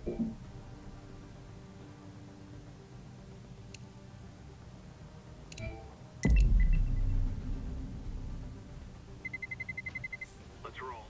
Let's roll.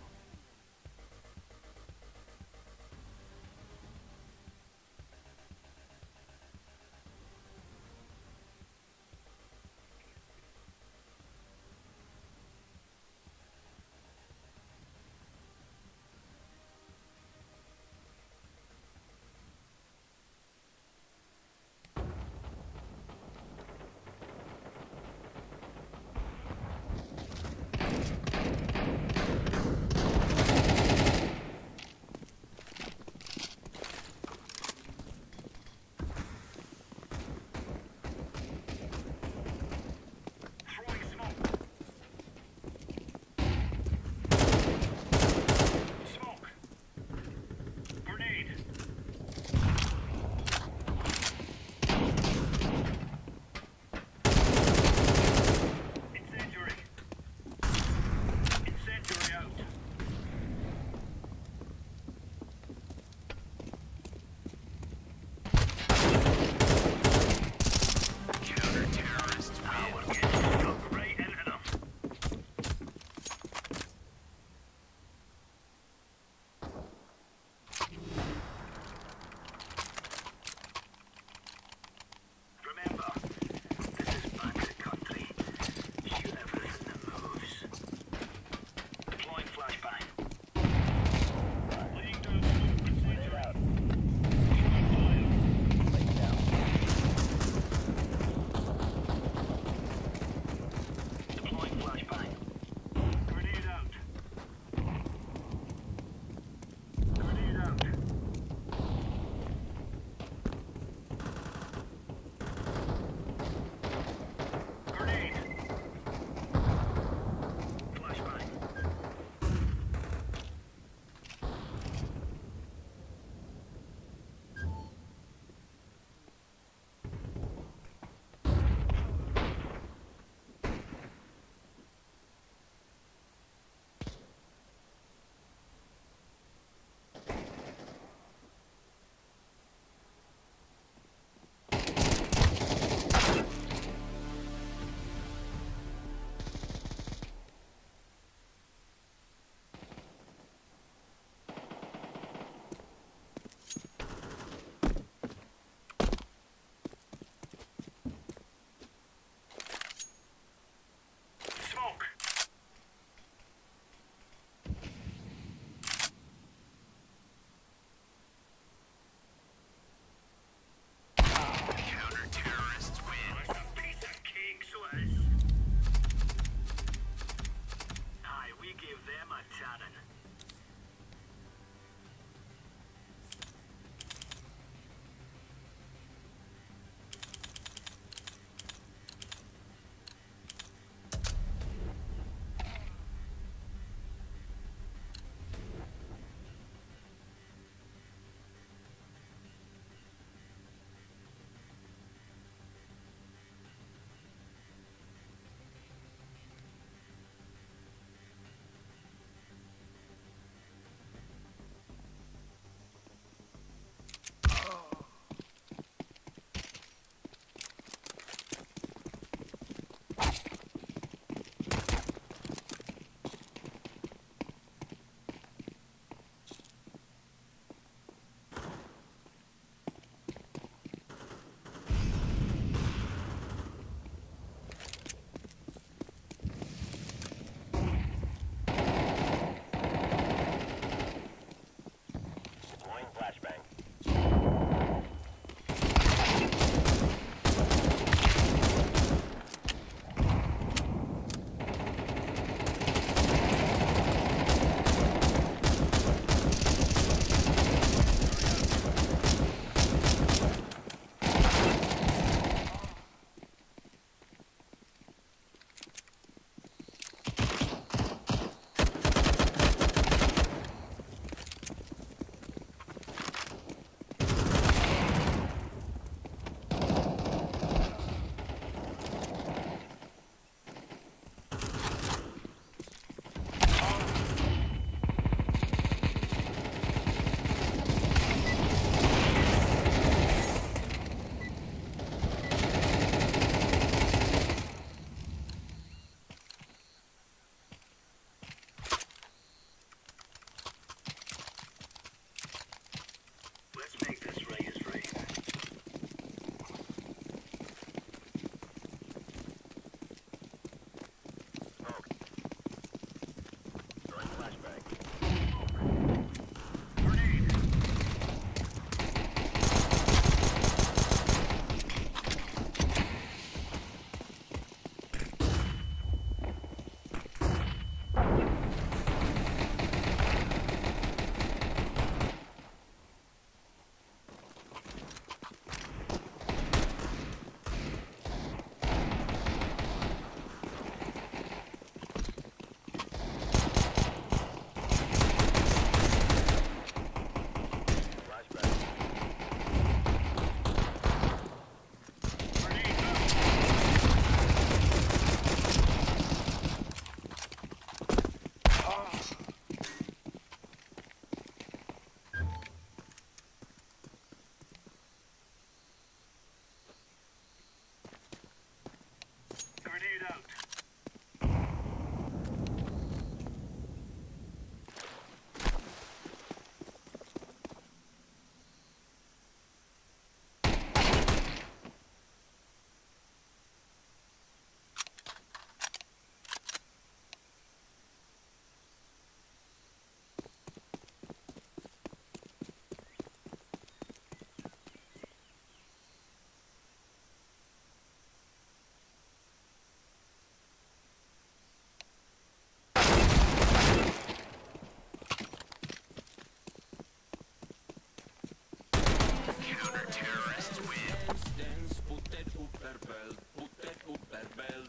Terrorists win. Put that upper belt, put that upper belt.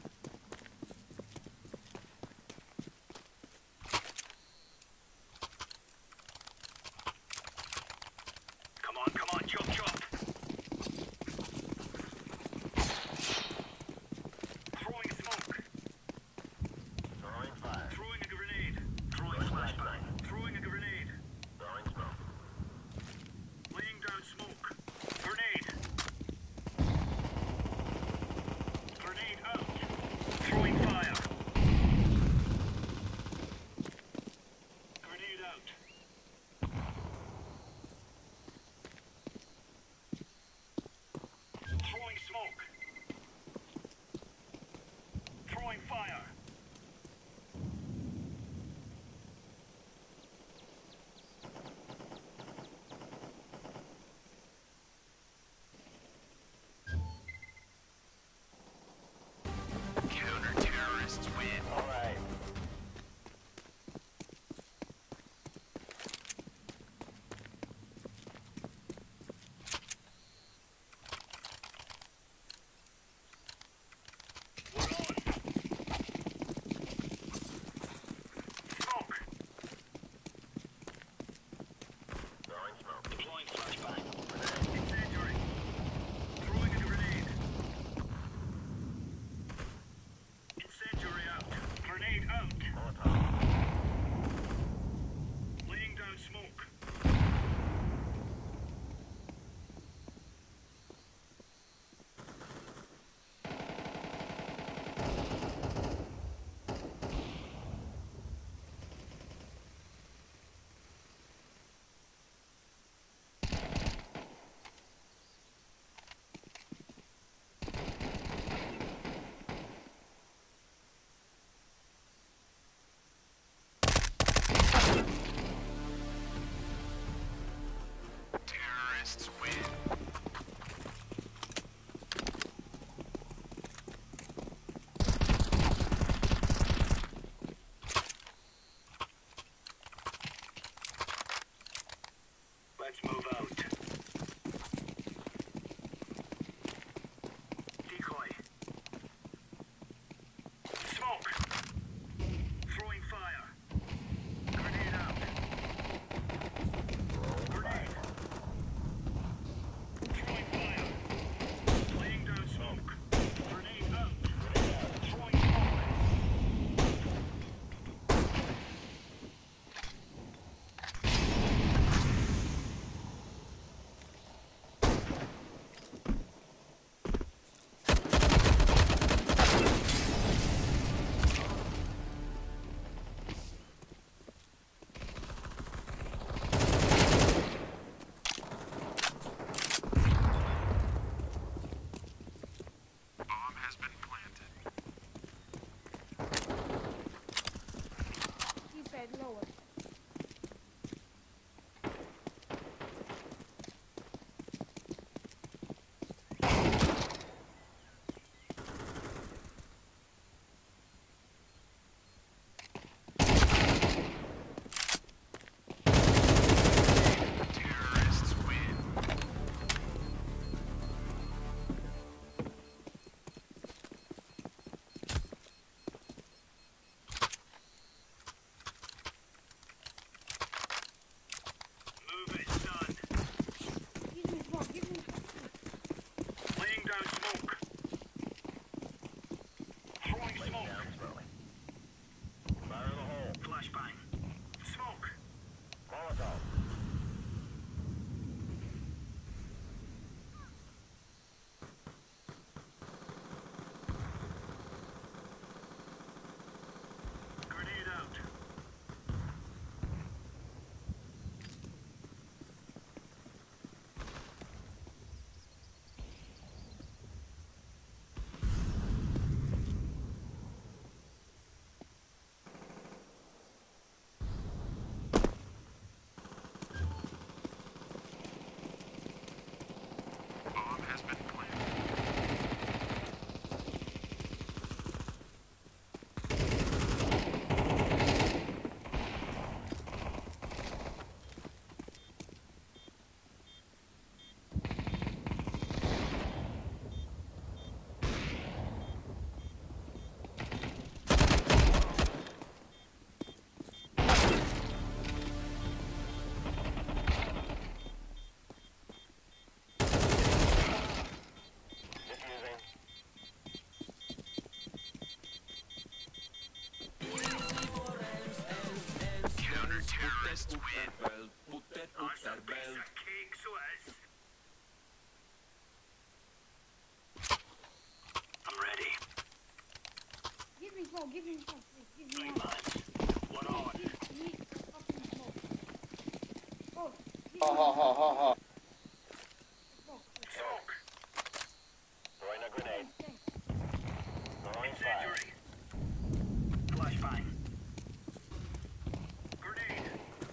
Come on, chop, chop. Throwing smoke. Throwing fire. Throwing a grenade. Throwing flashbang. Throwing a grenade. Throwing smoke. Laying down smoke. Grenade. Ha ha ha ha ha. Smoke. Throwing a grenade. Throwing fire. Incendiary. Flashbang. Grenade.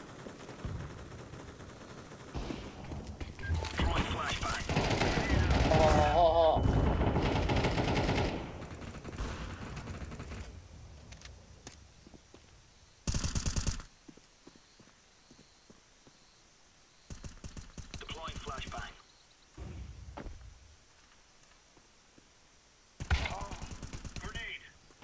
Throwing flashbang. Ha ha ha ha. Deploying flashbang. Grenade.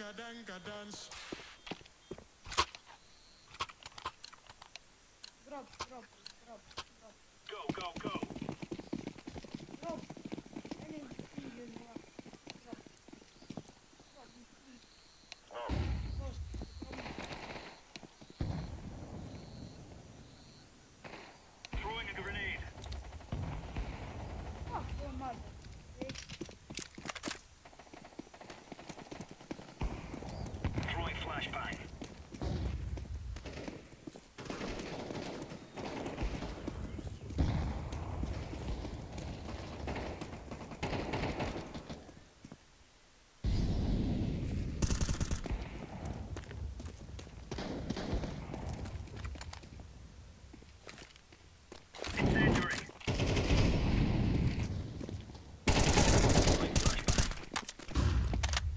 Drop, drop, drop, drop, Go, go, go. drop. Enemy defeated one. Drop. Drop, defeat. Smoke. Ghost. Drop. Throwing a grenade. Fuck your mother, bitch. Throwing flashbang. Incendiary. Throwing flashbang.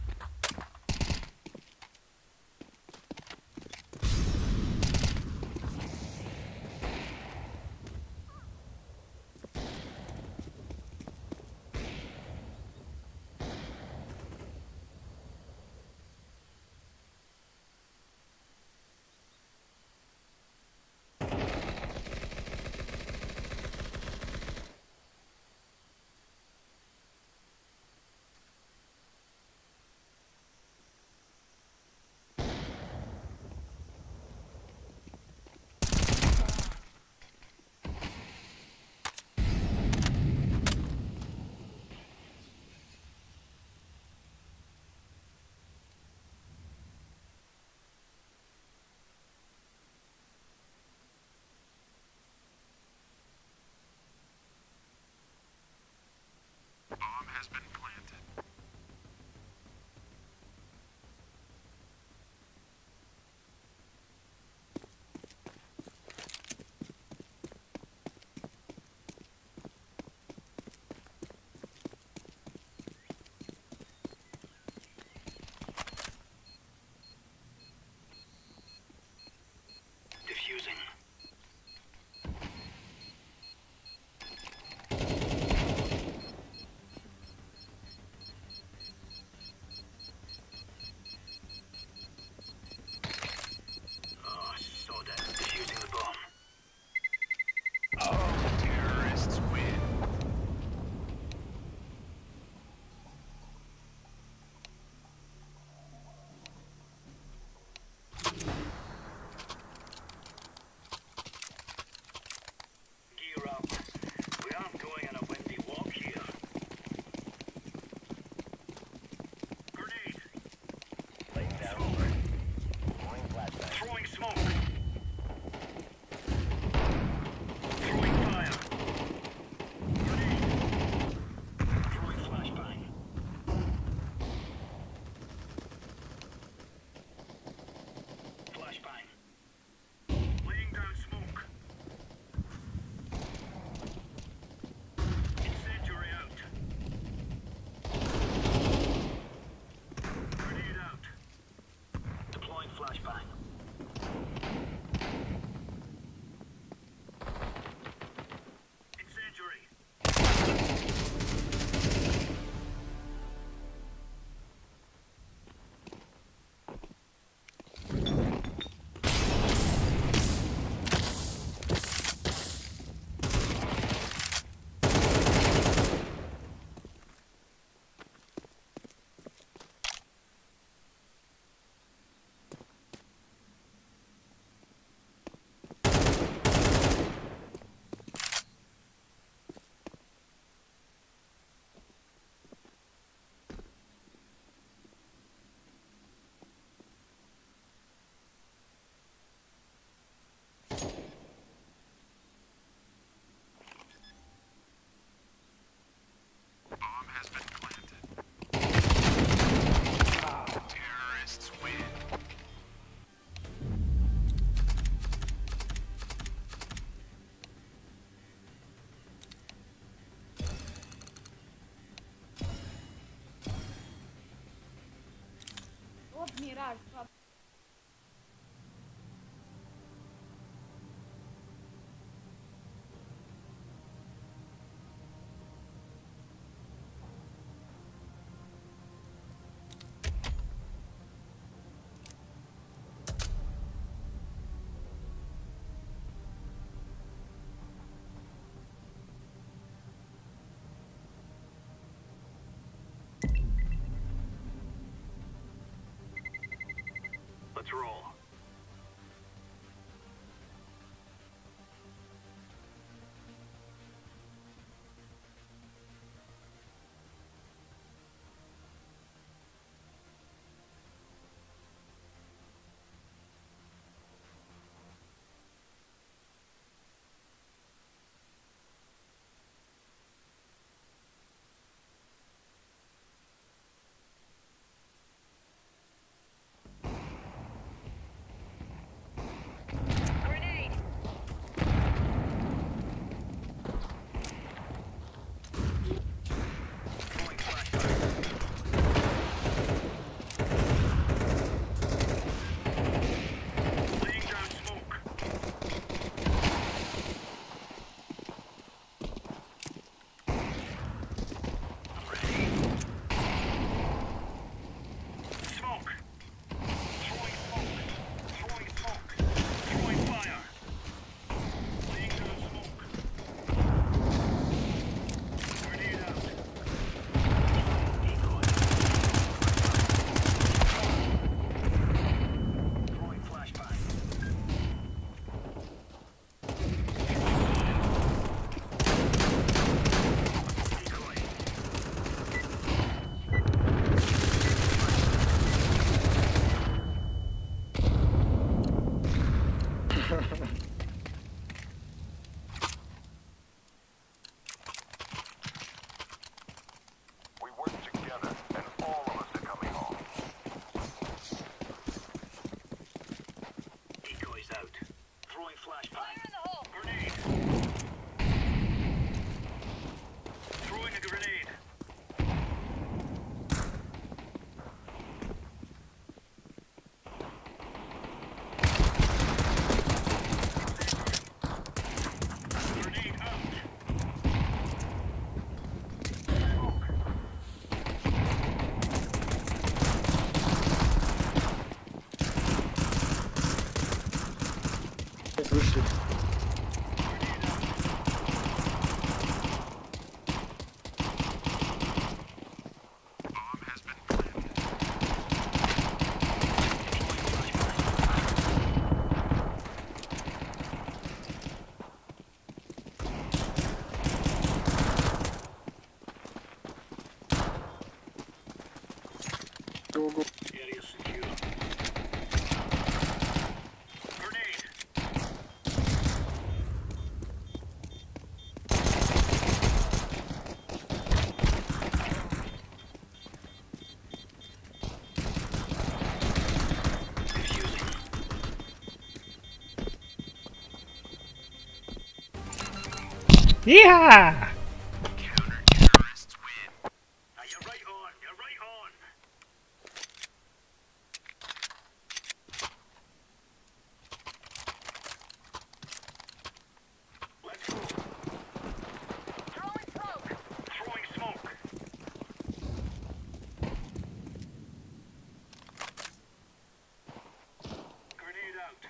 Diffusing. Oh, soda. Diffusing the bomb. Terrorists win. Gear up. We aren't going on a windy walk here. Grenade. Laying down. Throwing flashbang. Throwing smoke. Throwing fire. Grenade. Throwing flashbang. Flashbang. Laying down smoke. Incendiary out. Grenade out. Deploying flashbang. Incendiary. Bomb has been planted. Terrorists win. Вот Мираж, drop. patrol. Throwing flashbang. Laying down smoke. I'm ready. Smoke. Throwing smoke. Throwing smoke. Throwing fire. Laying down smoke. Grenade out. Decoy. Throwing flashbang. Decoy. We work together, and all of us are coming home. Decoys out. Throwing flashbang. Grenade. Throwing a grenade. Grenade out. Smoke. Вышли. Grenade out. Го-го. Area secure. Grenade. Defusing. Yeah! Now you're right on. You're right on. Let's go. Throwing smoke. Throwing smoke. Grenade out.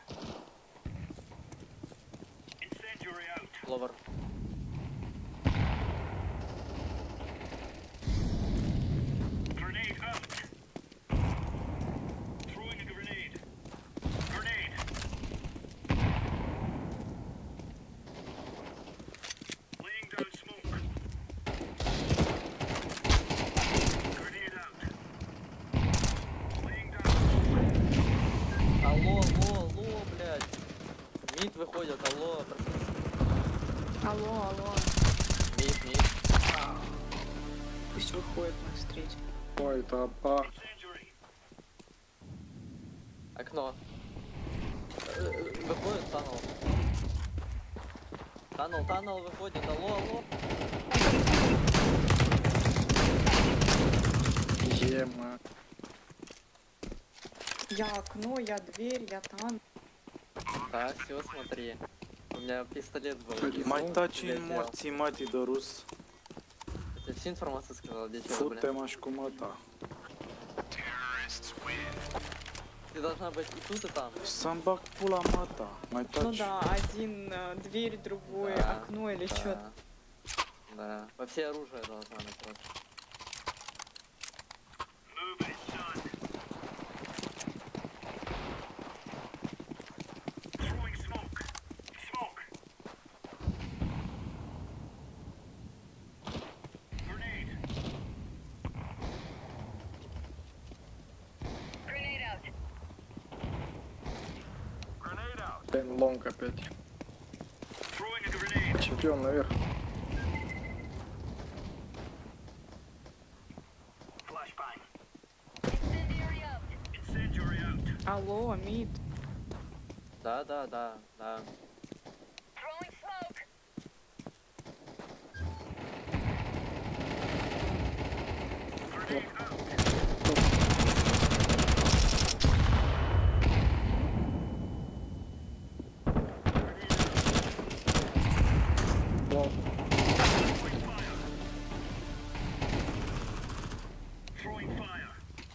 Incendiary out. Ловер. Grenade out. Throwing a grenade. Grenade. Laying down smoke. Grenade out. Laying down smoke. Алло, блядь. Мид выходит, алло. Алло. Мид. Пусть выходит на встречу. Ой, это Incendiary. Окно. Выходит таннел. Таннел выходит, алло. ема. Я окно, я дверь, я там. Так, все, смотри. У меня пистолет был. Mai taci în Блядь, morții, mătii de rus. я тебе всю информацию сказал, где чего, Fute-mă și cu măta. Ты должна быть и тут, и там. Să-mi bag pula măta. Mai Ну taci. да, один дверь, другое Да, окно или да, что-то. Да, во все оружие должна быть просто. Move it, son. Блин, лонг опять. Throwing a grenade. Чемпион наверх. Flashbang. Incendiary out. Incendiary out. Алло, мид. Да. Throwing smoke. Grenade out. Лонг. Throwing fire. Throwing fire.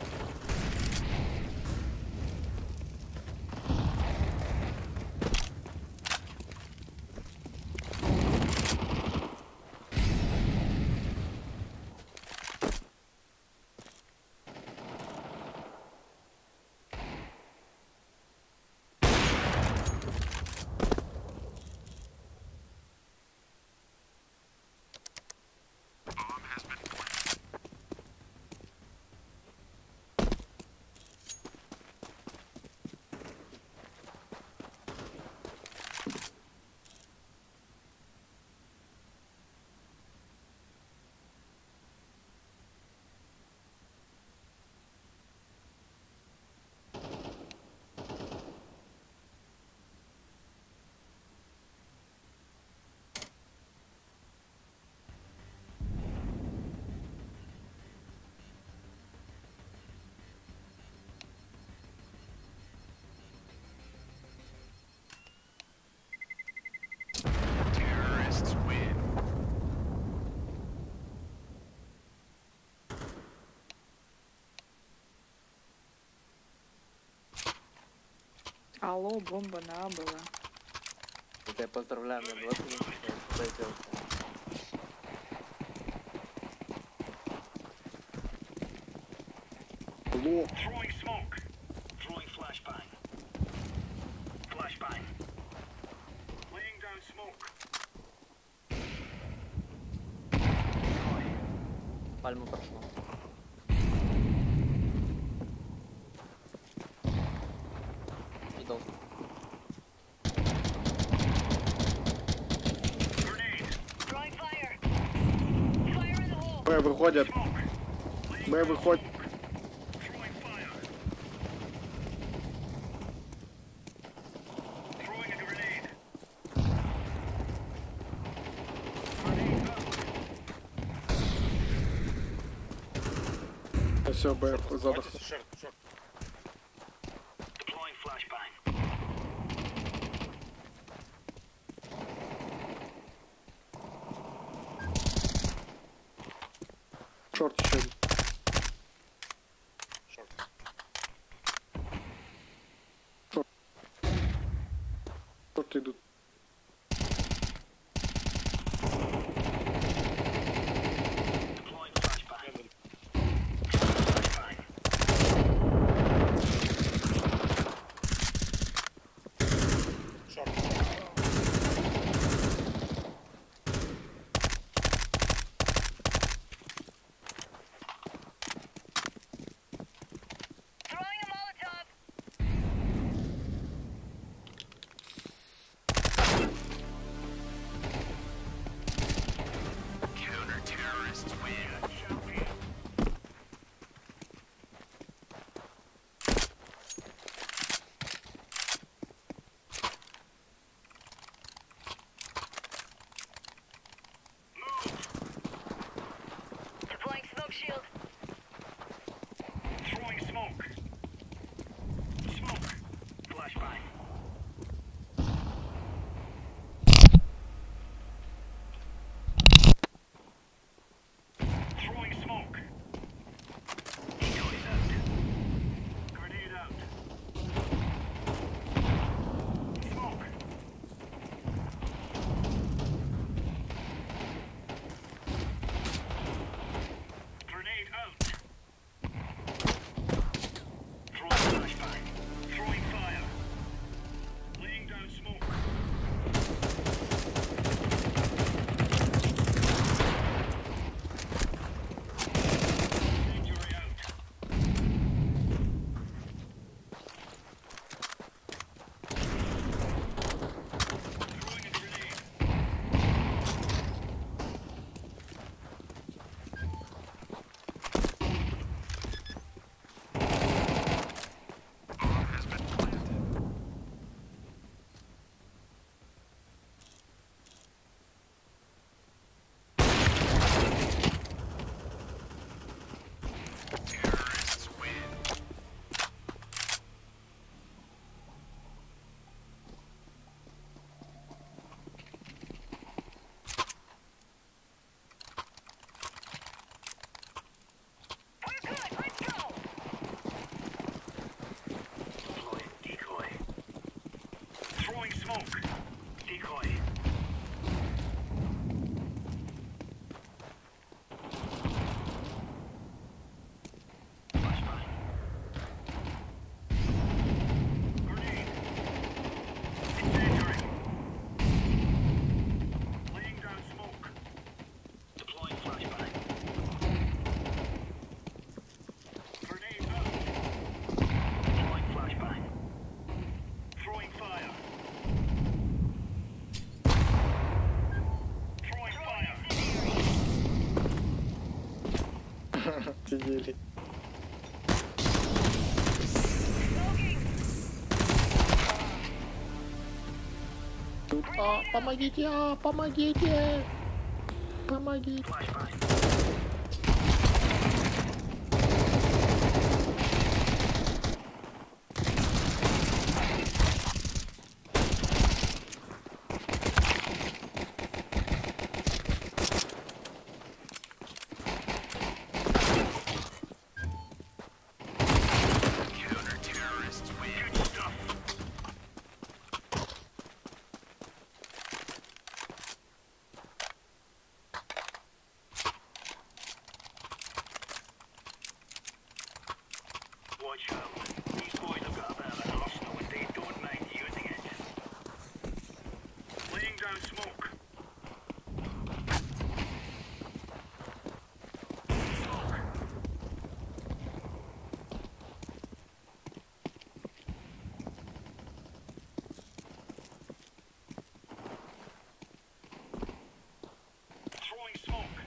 Terrorists win. Алло, бомба на А была. Я тебя поздравляю, на 20 минут пройдёт. Лонг. Throwing smoke. Throwing flashbang. Flashbang. Laying down smoke. Пальму прошло. Идол. Grenade. Throwing fire. Fire in the hole. Б выходят. Smoke. Laying Б down выходит. smoke. Throwing fire. Throwing a grenade. Grenade out. Все, Б задох. Deploying flashbang. Шорт еще один. Шорт идут. Deploying flashbang. Flashbang. Throwing a Molotov. Еле. Тут, помогите, помогите! Помогите! Watch out. These boys have got a bit of an arsenal and they don't mind using it. Laying down smoke. Throwing smoke.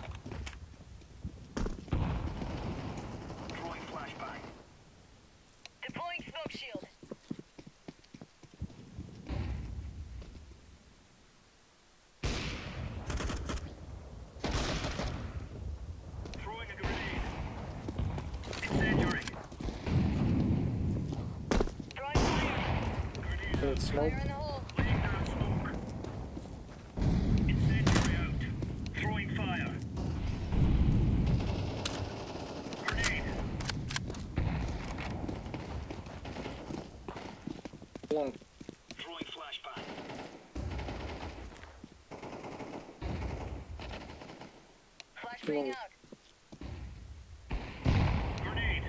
Throwing flashbang. Deploying smoke shield. Throwing a grenade. Incendiary. Throwing fire. Grenade Good smoke. Fire in the hole. laying down smoke. Incendiary out. Throwing fire. Grenade. Long. Throwing flashbang. Flashbang out. Grenade.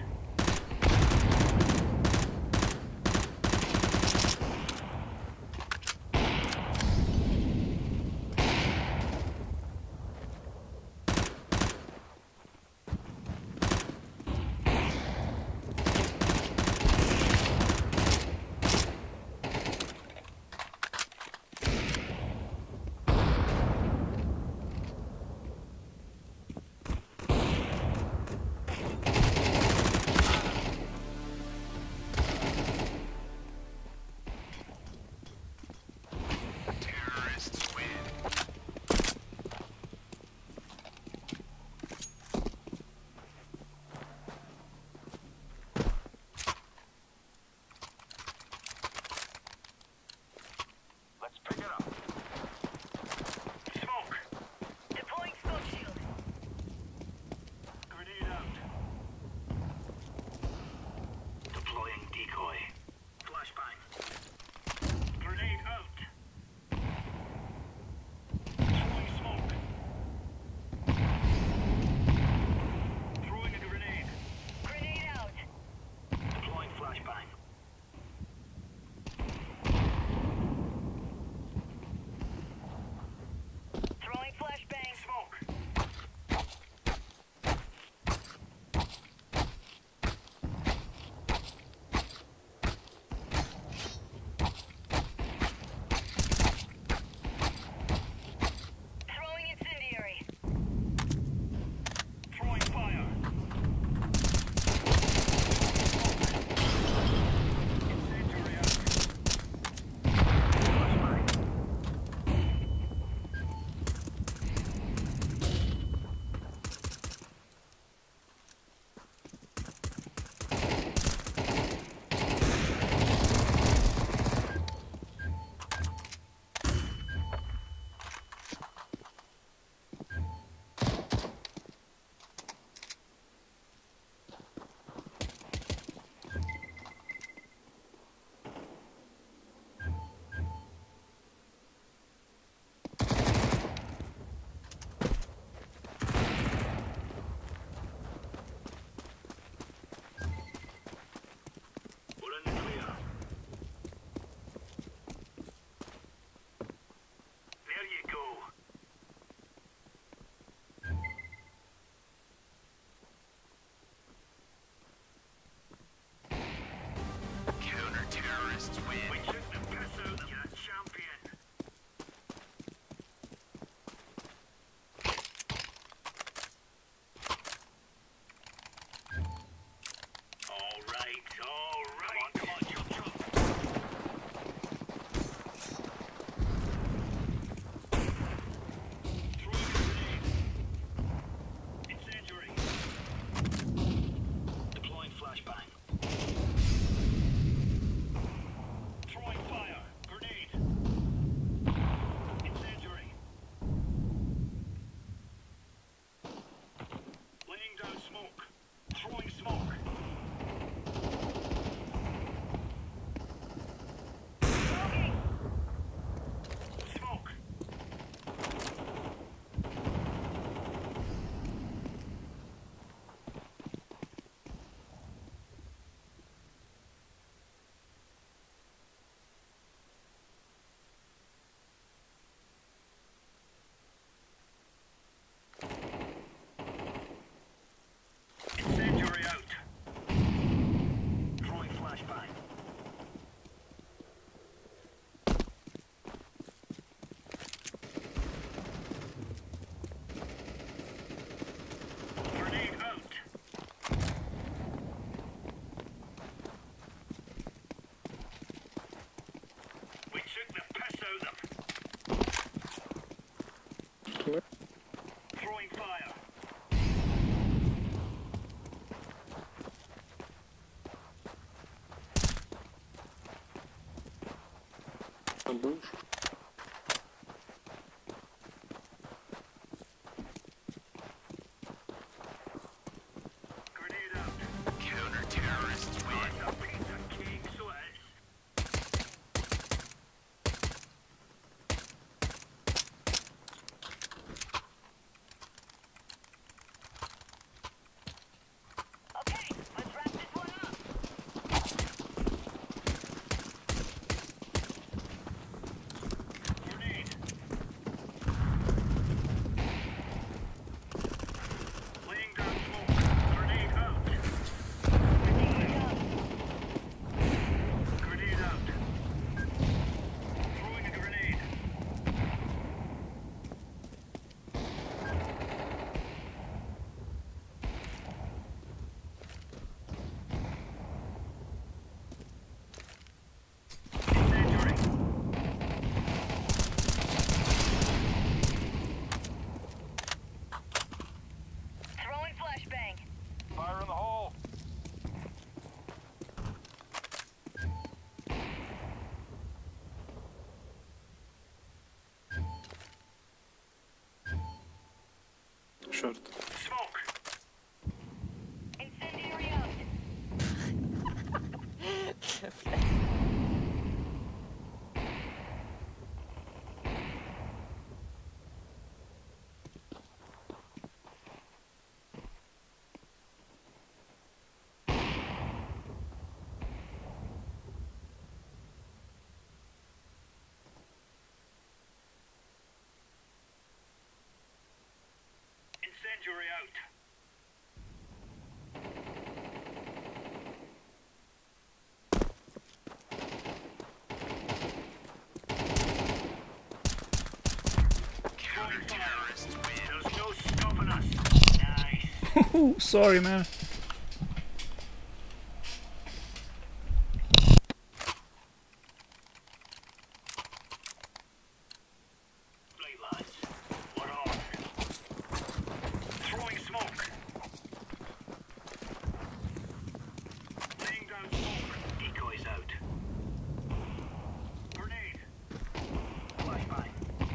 Grenade out. Counter-terrorists win. A piece of cake, so it is. Okay, let's wrap this one up. Grenade. Laying down smoke. Grenade out. Grenade out. Throwing a grenade. Incendiary. Throwing flashbang. Fire in the hole. Short. Smoke. Incendiary out. Incendiary out. Counter-terrorists win. There's no stopping us. Nice. Sorry, man. Right, lads. We're on. Throwing smoke. Laying down smoke. Decoys out. Grenade. Flashbang.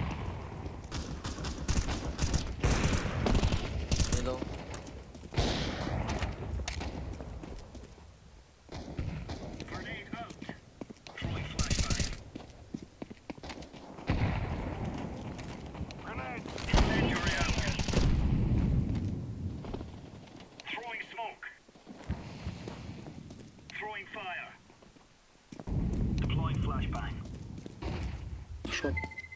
Middle. Grenade out. Throwing flashbang. Grenade. Incendiary out. Throwing smoke. Throwing fire. Deploying flashbang. Шот.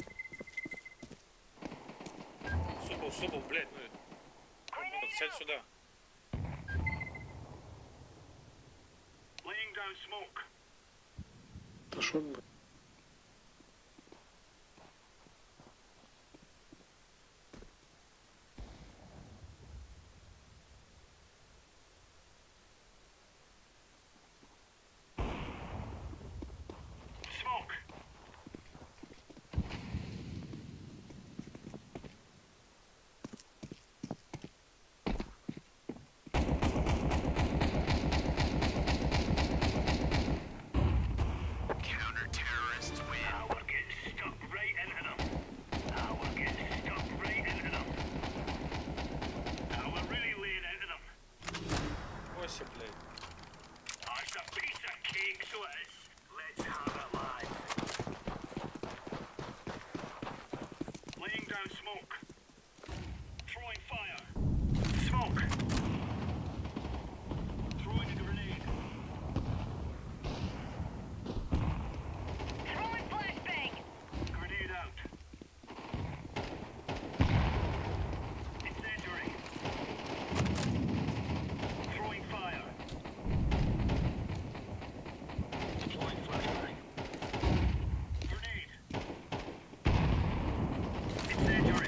Супал, блядь, ну. Сядь сюда. Laying down smoke. Это шот, блядь. Smoke. Counter-terrorists win. Now we're getting stuck right into them. Now we're getting stuck right into them. Now we're really laying into them. Ойся, блядь. Oh, it's a piece of cake, so it is. Let's have it, lads. Laying down smoke. Throwing fire. Smoke. Throwing a grenade. Throwing flashbang. Grenade out. Incendiary. Throwing fire. Deploying flashbang. Grenade. Incendiary.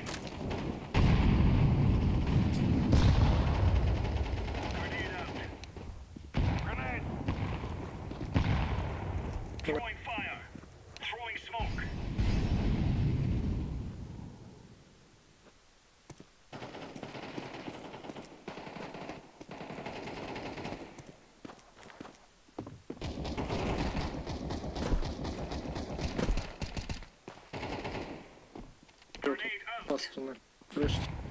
Grenade out. Grenade. Throwing fire. Throwing smoke. попасться в туннель. Прячься.